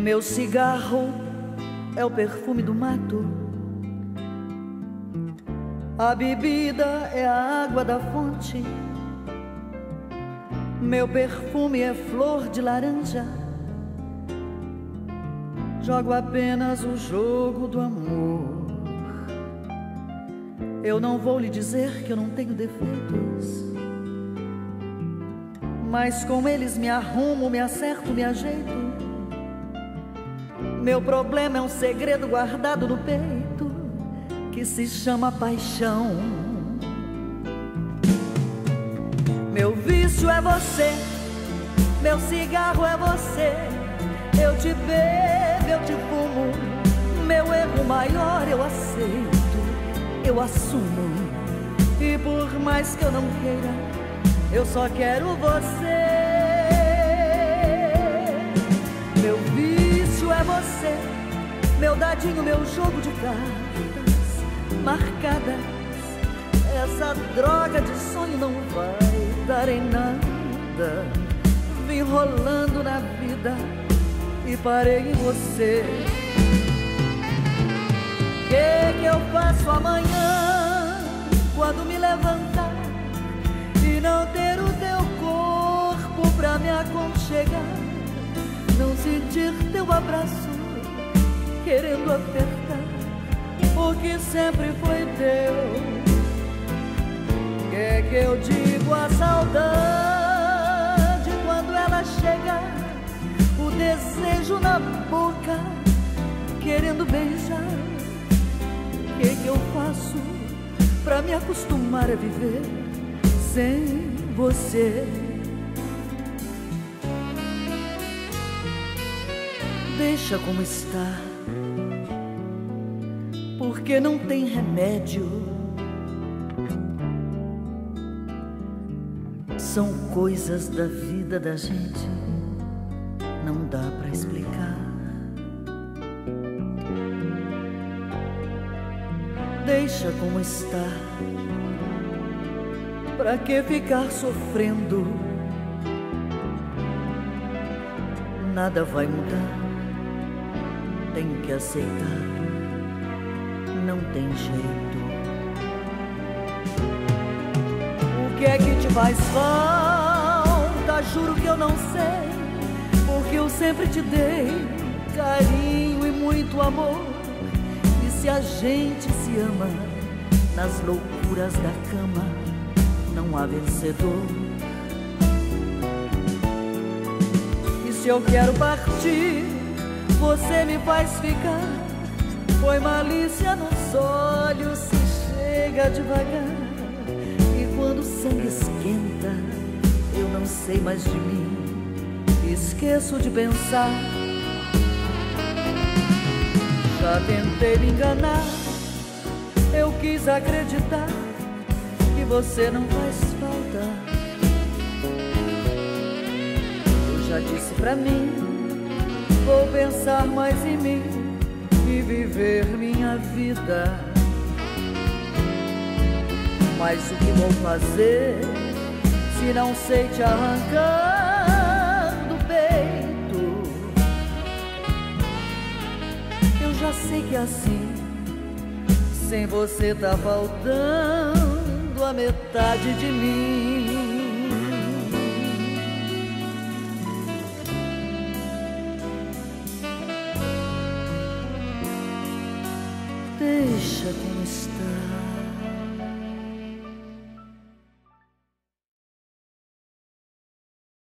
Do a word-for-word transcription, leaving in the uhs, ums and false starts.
Meu cigarro é o perfume do mato, a bebida é a água da fonte. Meu perfume é flor de laranja, jogo apenas o jogo do amor. Eu não vou lhe dizer que eu não tenho defeitos, mas com eles me arrumo, me acerto, me ajeito. Meu problema é um segredo guardado no peito, que se chama paixão. Meu vício é você, meu cigarro é você. Eu te bebo, eu te fumo, meu erro maior eu aceito, eu assumo. E por mais que eu não queira, eu só quero você. Meu vício é você, meu dadinho, meu jogo de cartas marcadas. Essa droga de sonho não vai dar em nada. Vim rolando na vida e parei em você. Que que eu faço amanhã quando me levantar e não ter o teu corpo pra me aconchegar? Não sentir teu abraço querendo apertar o que sempre foi teu. Que que eu digo à saudade quando ela chegar? O desejo na boca querendo beijar. Que que eu faço pra me acostumar a viver sem você? Deixa como está, porque não tem remédio. São coisas da vida da gente, não dá pra explicar. Deixa como está, pra que ficar sofrendo? Nada vai mudar, tem que aceitar, não tem jeito. O que é que te faz falta? Juro que eu não sei, porque eu sempre te dei carinho e muito amor. E se a gente se ama nas loucuras da cama, não há vencedor. E se eu quero partir, você me faz ficar. Põe malícia nos olhos, se chega devagar. E quando o sangue esquenta, eu não sei mais de mim, esqueço de pensar. Já tentei me enganar, eu quis acreditar que você não faz falta. Eu já disse pra mim, vou pensar mais em mim e viver minha vida. Mas o que vou fazer se não sei te arrancar do peito? Eu já sei que é assim, sem você tá faltando a metade de mim. Deixa como está.